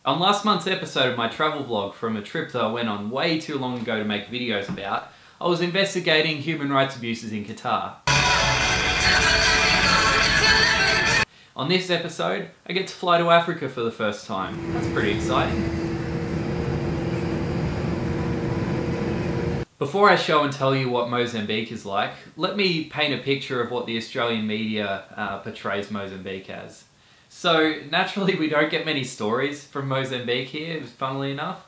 On last month's episode of my travel vlog from a trip that I went on way too long ago to make videos about, I was investigating human rights abuses in Qatar. On this episode, I get to fly to Africa for the first time. That's pretty exciting. Before I show and tell you what Mozambique is like, let me paint a picture of what the Australian media portrays Mozambique as. So naturally we don't get many stories from Mozambique here, funnily enough.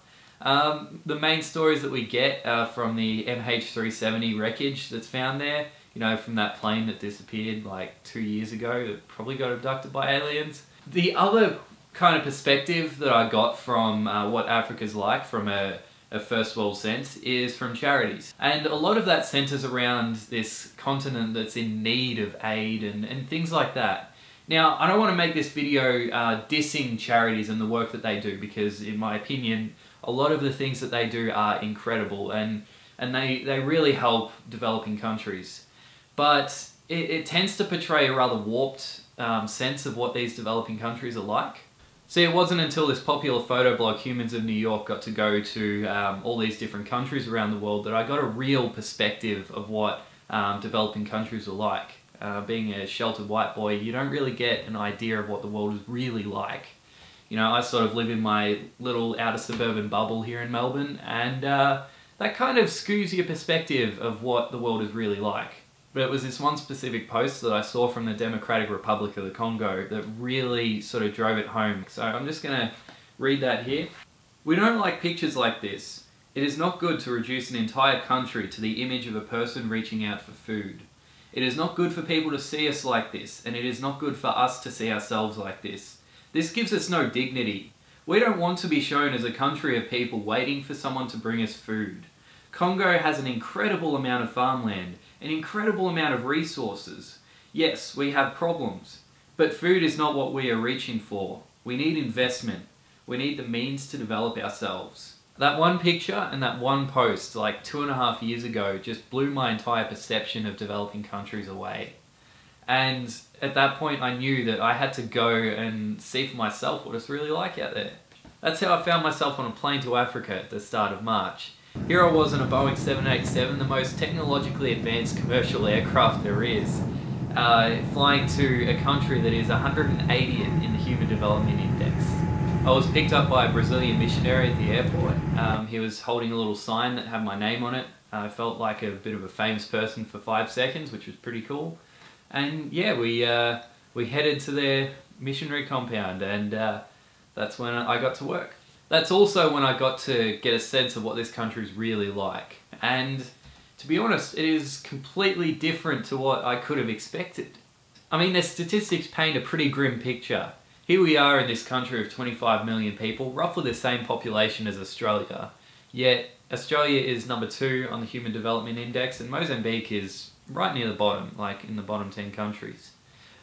The main stories that we get are from the MH370 wreckage that's found there, you know, from that plane that disappeared like 2 years ago that probably got abducted by aliens. The other kind of perspective that I got from what Africa's like from a first world sense is from charities. And a lot of that centers around this continent that's in need of aid and things like that. Now, I don't want to make this video dissing charities and the work that they do, because in my opinion, a lot of the things that they do are incredible and they really help developing countries. But it tends to portray a rather warped sense of what these developing countries are like. See, it wasn't until this popular photo blog, Humans of New York, got to go to all these different countries around the world that I got a real perspective of what developing countries are like. Being a sheltered white boy, you don't really get an idea of what the world is really like. You know, I sort of live in my little outer suburban bubble here in Melbourne, and that kind of skews your perspective of what the world is really like. But it was this one specific post that I saw from the Democratic Republic of the Congo that really sort of drove it home. So I'm just going to read that here. "We don't like pictures like this. It is not good to reduce an entire country to the image of a person reaching out for food. It is not good for people to see us like this, and it is not good for us to see ourselves like this. This gives us no dignity. We don't want to be shown as a country of people waiting for someone to bring us food. Congo has an incredible amount of farmland, an incredible amount of resources. Yes, we have problems, but food is not what we are reaching for. We need investment. We need the means to develop ourselves." That one picture and that one post like 2.5 years ago just blew my entire perception of developing countries away. And at that point I knew that I had to go and see for myself what it's really like out there. That's how I found myself on a plane to Africa at the start of March. Here I was in a Boeing 787, the most technologically advanced commercial aircraft there is, flying to a country that is 180th in the Human Development Index. I was picked up by a Brazilian missionary at the airport. He was holding a little sign that had my name on it. I felt like a bit of a famous person for 5 seconds, which was pretty cool. And yeah, we headed to their missionary compound, and that's when I got to work. That's also when I got to get a sense of what this country is really like. And to be honest, it is completely different to what I could have expected. I mean, their statistics paint a pretty grim picture. Here we are in this country of 25 million people, roughly the same population as Australia. Yet, Australia is number 2 on the Human Development Index, and Mozambique is right near the bottom, like in the bottom 10 countries.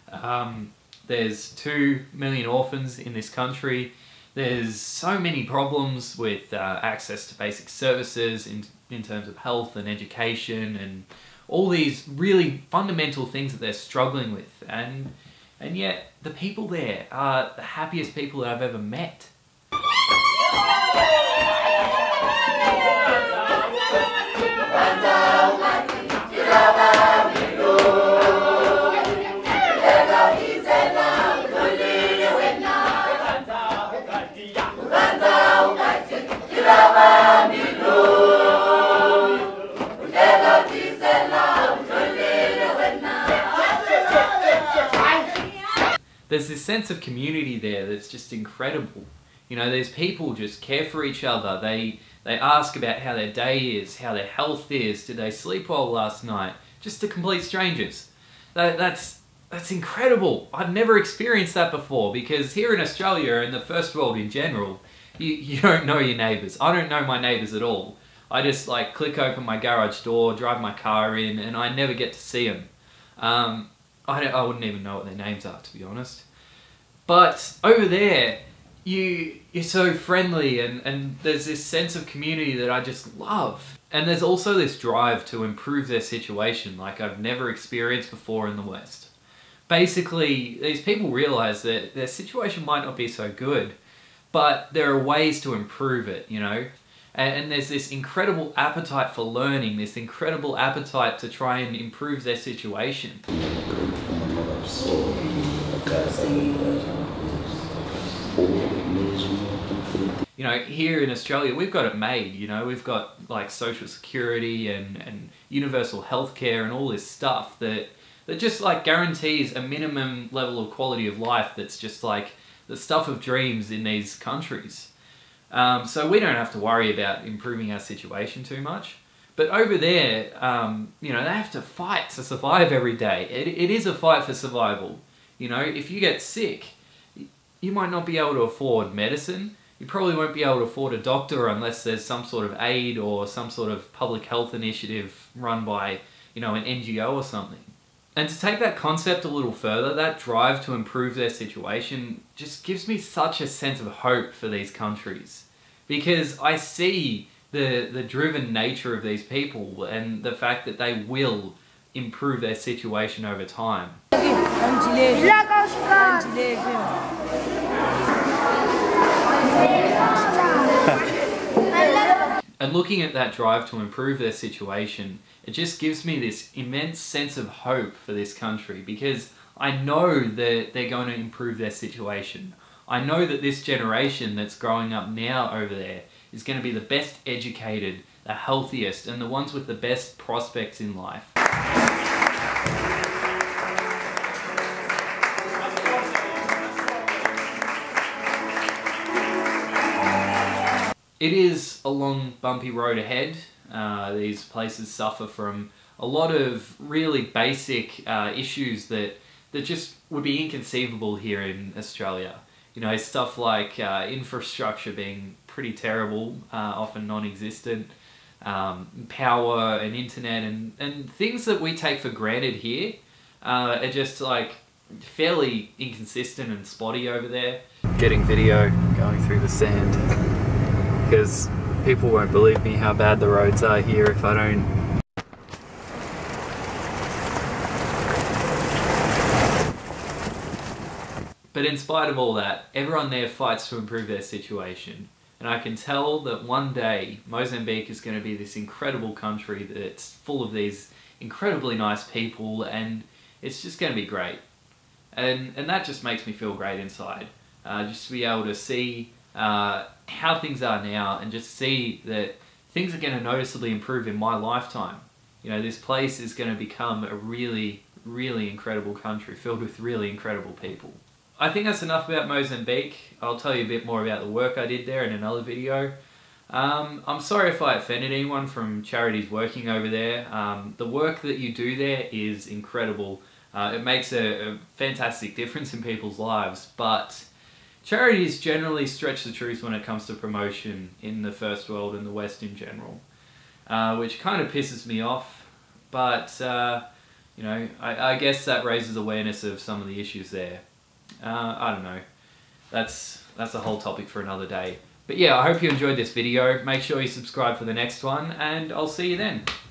There's 2 million orphans in this country. There's so many problems with access to basic services in terms of health and education and all these really fundamental things that they're struggling with. And yet, the people there are the happiest people that I've ever met. There's this sense of community there that's just incredible. You know, there's people just care for each other. They ask about how their day is, how their health is, did they sleep well last night? Just to complete strangers. That's incredible. I've never experienced that before, because here in Australia and the first world in general, you don't know your neighbours. I don't know my neighbours at all. I just like click open my garage door, drive my car in, and I never get to see them. I wouldn't even know what their names are, to be honest. But over there, you're so friendly, and there's this sense of community that I just love. And there's also this drive to improve their situation like I've never experienced before in the West. Basically, these people realise that their situation might not be so good, but there are ways to improve it, you know? And there's this incredible appetite for learning, this incredible appetite to try and improve their situation. You know, here in Australia, we've got it made, you know, we've got like social security and universal healthcare and all this stuff that just like guarantees a minimum level of quality of life that's just like the stuff of dreams in these countries. So we don't have to worry about improving our situation too much. But over there, you know, they have to fight to survive every day. It is a fight for survival. You know, if you get sick, you might not be able to afford medicine. You probably won't be able to afford a doctor unless there's some sort of aid or some sort of public health initiative run by, you know, an NGO or something. And to take that concept a little further, that drive to improve their situation just gives me such a sense of hope for these countries. Because I see the driven nature of these people and the fact that they will improve their situation over time. And looking at that drive to improve their situation, it just gives me this immense sense of hope for this country, because I know that they're going to improve their situation. I know that this generation that's growing up now over there is going to be the best educated, the healthiest, and the ones with the best prospects in life. It is a long, bumpy road ahead. These places suffer from a lot of really basic issues that just would be inconceivable here in Australia. You know, stuff like infrastructure being pretty terrible, often non-existent, power and internet and things that we take for granted here are just like fairly inconsistent and spotty over there. Getting video going through the sand, because people won't believe me how bad the roads are here if I don't. But in spite of all that, everyone there fights to improve their situation. And I can tell that one day Mozambique is going to be this incredible country that's full of these incredibly nice people, and it's just going to be great. And that just makes me feel great inside. Just to be able to see how things are now and just see that things are going to noticeably improve in my lifetime. You know, this place is going to become a really, really incredible country filled with really incredible people. I think that's enough about Mozambique. I'll tell you a bit more about the work I did there in another video. I'm sorry if I offended anyone from charities working over there. The work that you do there is incredible. It makes a fantastic difference in people's lives, but charities generally stretch the truth when it comes to promotion in the first world and the West in general, which kind of pisses me off, but you know, I guess that raises awareness of some of the issues there. I don't know, that's a whole topic for another day. But yeah, I hope you enjoyed this video. Make sure you subscribe for the next one, and I'll see you then.